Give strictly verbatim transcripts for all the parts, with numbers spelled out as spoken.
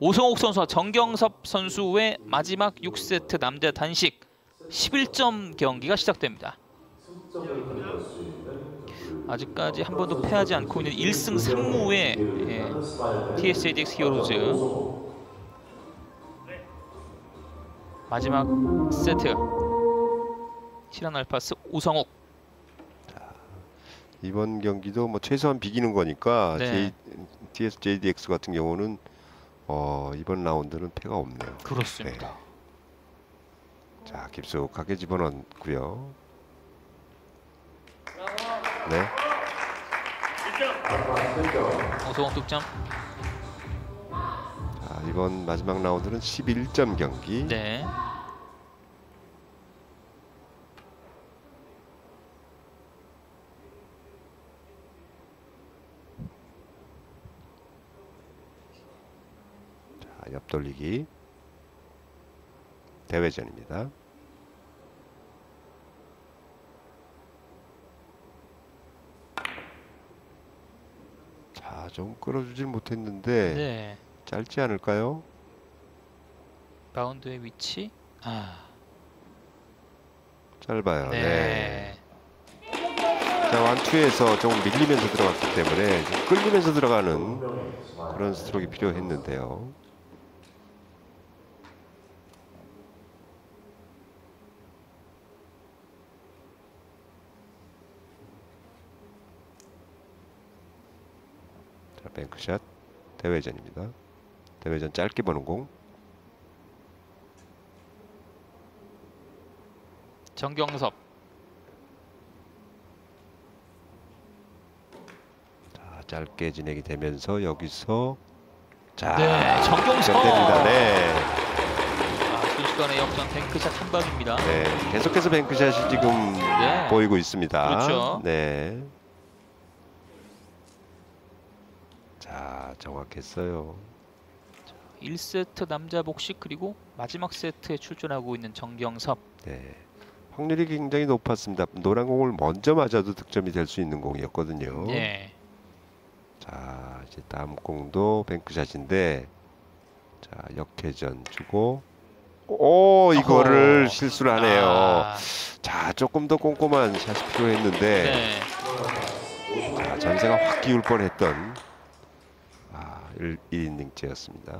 오성욱 선수와 정경섭 선수의 마지막 육 세트 남자 단식 십일 점 경기가 시작됩니다. 아직까지 한 번도 패하지 않고 있는 일 승 삼 무의 예, 티에스제이디엑스 히어로즈. 마지막 세트 칠한 알파스 오성욱. 이번 경기도 뭐 최소한 비기는 거니까 네. 티에스제이디엑스 같은 경우는 어, 이번 라운드는 패가 없네요. 그렇습니다. 네. 자, 깊숙하게 집어넣고요. 네. 오성욱 득점. 자, 이번 마지막 라운드는 십일 점 경기. 네. 자, 옆돌리기 대회전입니다. 자, 좀 끌어주질 못했는데 네. 짧지 않을까요? 바운드의 위치. 아. 짧아요. 네. 네. 자, 완투에서 조금 밀리면서 들어갔기 때문에 좀 끌리면서 들어가는 그런 스트로크가 필요했는데요. 자, 뱅크샷 대회전입니다. 대회전 짧게 보는 공. 정경섭. 자, 짧게 진행이 되면서 여기서 자, 네, 정경섭. 됩니다. 네. 아, 순식간에 역전 뱅크샷 한 방입니다. 네, 계속해서 뱅크샷이 지금 네. 보이고 있습니다. 그렇죠. 네. 자, 정확했어요. 일 세트 남자 복식 그리고 마지막 세트에 출전하고 있는 정경섭. 네. 확률이 굉장히 높았습니다. 노란 공을 먼저 맞아도 득점이 될 수 있는 공이었거든요. 네. 자, 이제 다음 공도 뱅크샷인데, 자, 역회전 주고, 오, 이거를 어허. 실수를 하네요. 아. 자, 조금 더 꼼꼼한 샷이 필요했는데, 네. 자, 전세가 확 기울 뻔했던 아, 일 이닝째였습니다.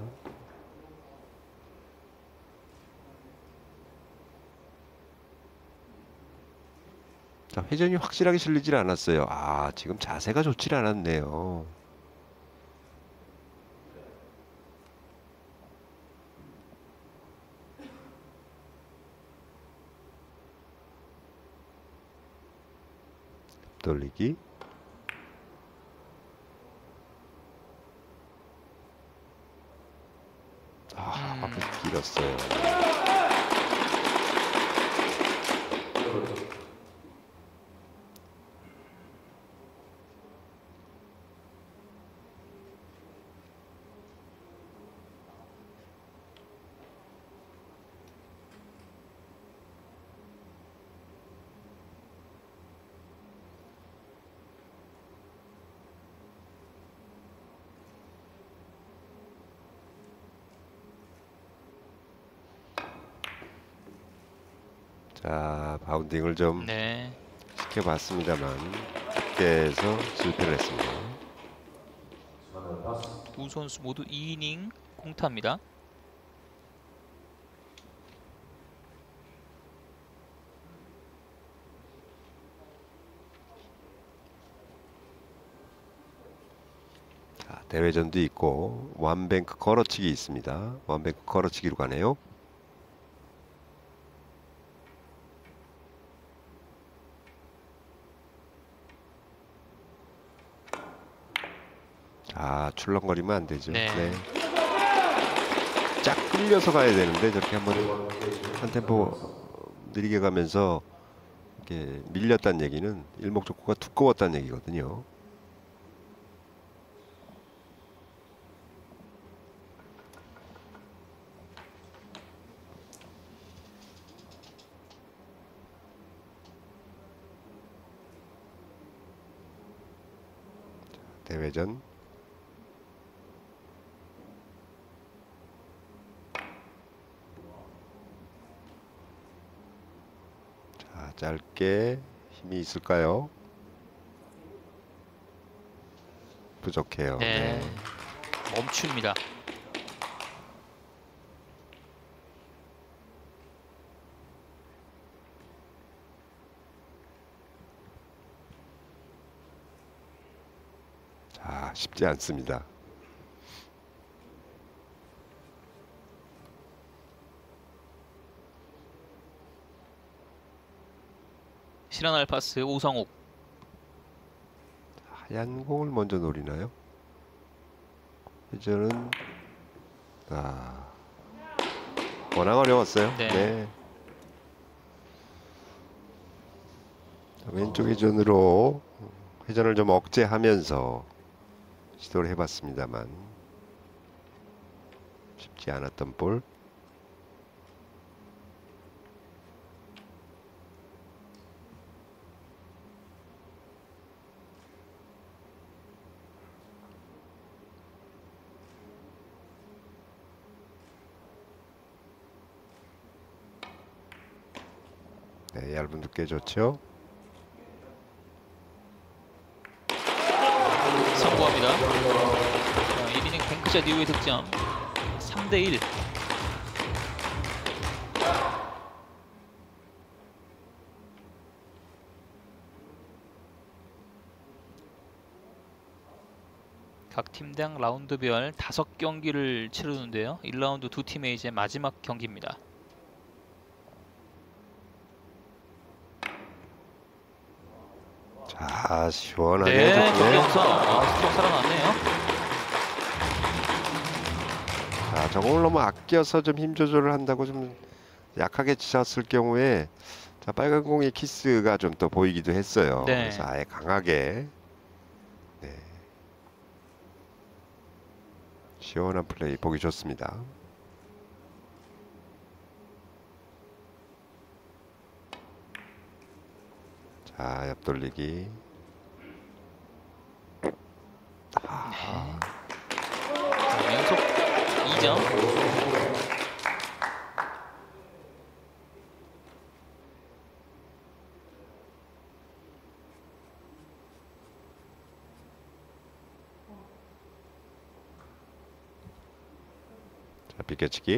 자, 회전이 확실하게 실리질 않았어요. 아, 지금 자세가 좋질 않았네요. 돌리기. 아, 음. 길었어요. 자, 바운딩을 좀 네. 시켜봤습니다만 깊게에서 실패를 했습니다. 두 선수 모두 이 이닝 공타입니다. 자, 대회전도 있고 원뱅크 걸어치기 있습니다. 원뱅크 걸어치기로 가네요. 아, 출렁거리면 안 되죠. 네. 네. 쫙 끌려서 가야 되는데 저렇게 한번 한 템포 느리게 가면서 이렇게 밀렸다는 얘기는 일목적구가 두꺼웠다는 얘기거든요. 대회전. 짧게 힘이 있을까요? 부족해요. 네. 네. 멈춥니다. 자, 쉽지 않습니다. 실현 알파스 오성욱. 하얀 공을 먼저 노리나요? 회전은 아, 워낙 어려웠어요. 네. 네. 자, 왼쪽 회전으로 회전을 좀 억제하면서 시도를 해봤습니다만 쉽지 않았던 볼. 네, 얇은 두께 좋죠. 성공합니다. 자, 일 이닝 공크샷 이후의 득점 삼 대 일. 각 팀당 라운드별 다섯 경기를 치르는데요. 일 라운드 두 팀의 이제 마지막 경기입니다. 자, 시원하게 네, 좋네. 정경선. 아, 스트로크 살아났네요. 자, 저걸 너무 아껴서 좀 힘 조절을 한다고 좀 약하게 치셨을 경우에 자, 빨간 공의 키스가 좀 더 보이기도 했어요. 네. 그래서 아예 강하게 네. 시원한 플레이 보기 좋습니다. 자, 옆돌리기. 아, 자, 연속 이 점. 자, 비껴치기.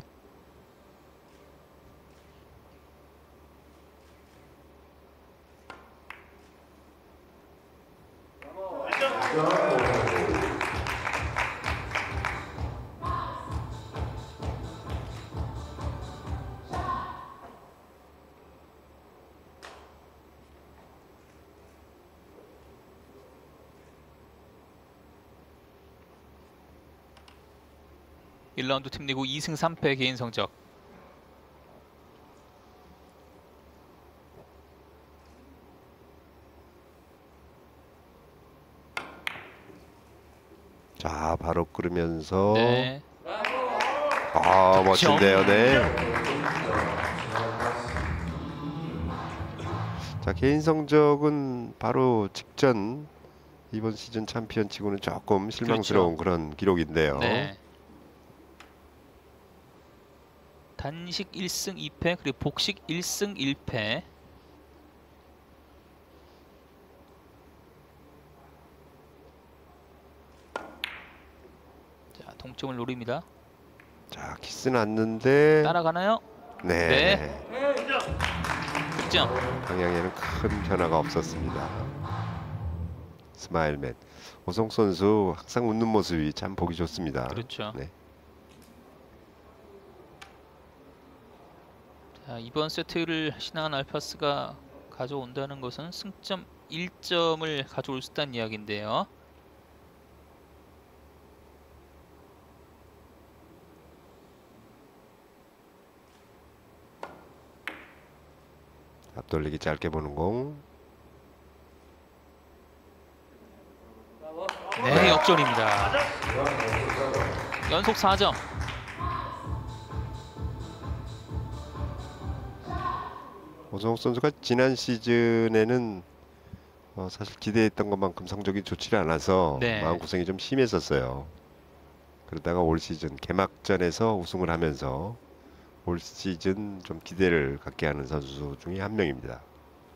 일 라운드 팀 리그 이 승 삼 패 개인 성적. 자, 바로 끌으면서 네. 아, 멋진데요. 네. 자, 개인 성적은 바로 직전 이번 시즌 챔피언 치고는 조금 실망스러운 그런 기록인데요. 네. 단식 일 승 이 패 그리고 복식 일 승 일 패. 자, 동점을 노립니다. 자, 키스 났는데 따라가나요? 네. 네. 득점. 방향에는 큰 변화가 없었습니다. 스마일맨. 오성 선수 항상 웃는 모습이 참 보기 좋습니다. 그렇죠. 네. 자, 이번 세트를 신한 알파스가 가져온다는 것은 승점 일 점을 가져올 수 있다는 이야기인데요. 앞돌리기 짧게 보는 공. 네, 역전입니다. 연속 사 점. 오성욱 선수가 지난 시즌에는 어, 사실 기대했던 것만큼 성적이 좋지 않아서 네. 마음고생이 좀 심했었어요. 그러다가 올 시즌 개막전에서 우승을 하면서 올 시즌 좀 기대를 갖게 하는 선수 중에 한 명입니다.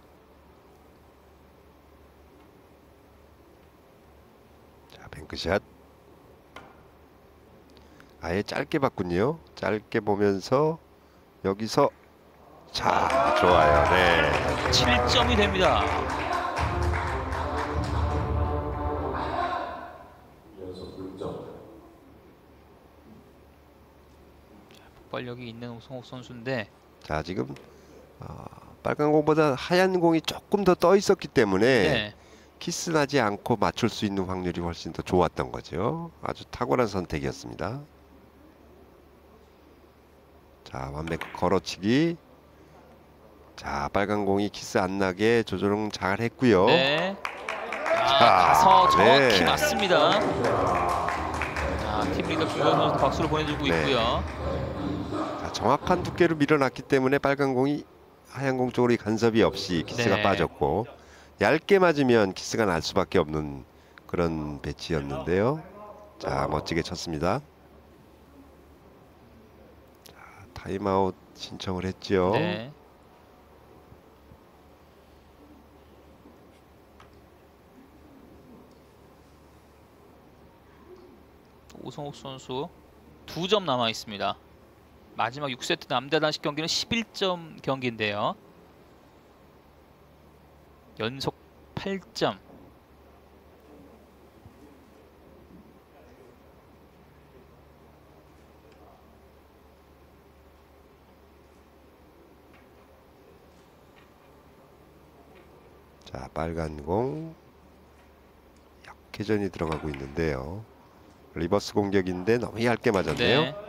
뱅크샷. 아예 짧게 봤군요. 짧게 보면서 여기서 자 좋아요. 네. 칠 점이 됩니다. 폭발력이 있는 오성욱 선수인데 자 지금 어, 빨간 공보다 하얀 공이 조금 더 떠 있었기 때문에 네. 키스나지 않고 맞출 수 있는 확률이 훨씬 더 좋았던 거죠. 아주 탁월한 선택이었습니다. 자 완벽 걸어치기. 자 빨간 공이 키스 안 나게 조정 잘 했고요. 네. 아, 자, 가서 정확히 네. 맞습니다. 자, 팀 리더 김건 선수 박수를 보내주고 네. 있고요. 자, 정확한 두께로 밀어놨기 때문에 빨간 공이 하얀 공 쪽으로 간섭이 없이 키스가 네. 빠졌고 얇게 맞으면 키스가 날 수밖에 없는 그런 배치였는데요. 자 멋지게 쳤습니다. 자, 타임아웃 신청을 했죠. 네. 오성욱 선수 두 점 남아 있습니다. 마지막 육 세트 남자 단식 경기는 십일 점 경기인데요. 연속 팔 점. 자 빨간 공 역회전이 들어가고 있는데요. 리버스 공격인데 너무 얇게 맞았네요. 네.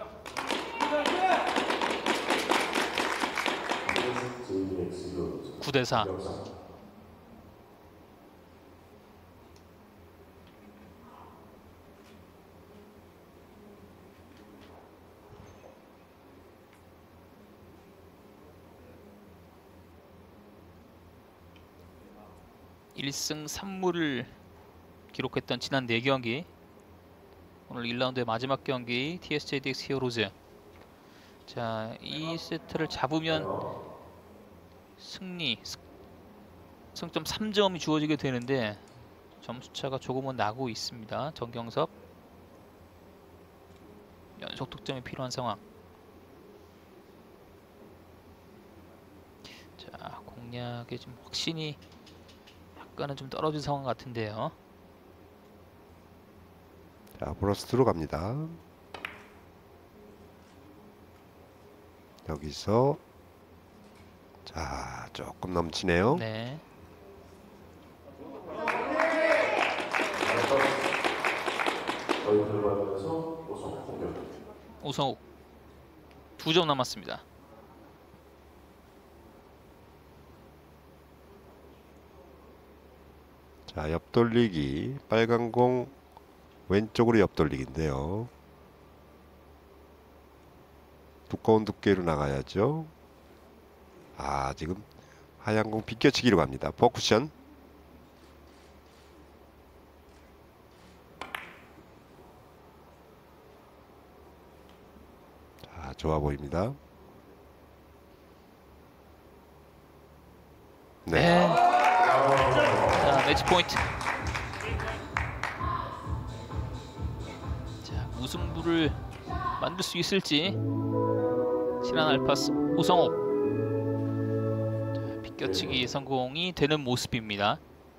구 대 사. 일 승 삼 무를 기록했던 지난 네 경기. 오늘 일 라운드의 마지막 경기 티에스제이디엑스 히어로즈. 자, 이 세트를 잡으면 승리, 승- 승점 삼 점이 주어지게 되는데 점수차가 조금은 나고 있습니다. 정경섭 연속 득점이 필요한 상황. 자, 공략에 좀 확신이 약간은 좀 떨어진 상황 같은데요. 자 브러스트로 갑니다. 여기서 자 조금 넘치네요. 네. 오성욱 두 점 남았습니다. 자 옆돌리기 빨간 공 왼쪽으로 옆돌리기인데요. 두꺼운 두께로 나가야죠. 아 지금 하얀 공 비껴치기로 갑니다. 퍼쿠션. 자 좋아 보입니다. 네. 네. 자, 매치 포인트. 자, 무승부를 만들 수 있을지. 신한 알파스 오성욱. 자, 비껴치기 성공이 되는 모습입니다.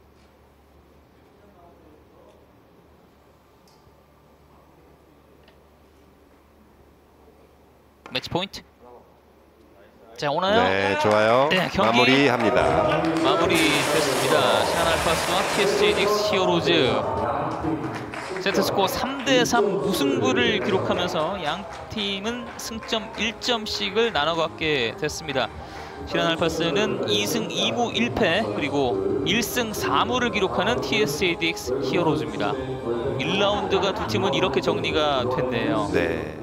매치 포인트. 자, 오나요? 네 좋아요. 네, 경기 마무리합니다. 마무리됐습니다. 신한 알파스와 티에스제이디엑스 히어로즈. 세트 스코어 삼 대 삼 무승부를 기록하면서 양 팀은 승점 일 점씩을 나눠 갖게 됐습니다. 신한 알파스는 이 승 이 무 일 패 그리고 일 승 사 무를 기록하는 티에스제이디엑스 히어로즈입니다. 일 라운드가 두 팀은 이렇게 정리가 됐네요. 네.